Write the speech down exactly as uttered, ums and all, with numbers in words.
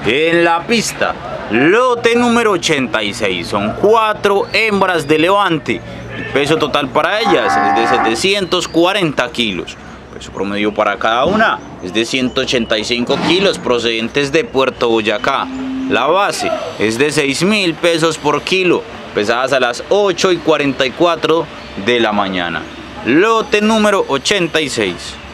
En la pista, lote número ochenta y seis, son cuatro hembras de levante. El peso total para ellas es de setecientos cuarenta kilos. El peso promedio para cada una es de ciento ochenta y cinco kilos procedentes de Puerto Boyacá. La base es de seis mil pesos por kilo, pesadas a las ocho y cuarenta y cuatro de la mañana. Lote número ochenta y seis.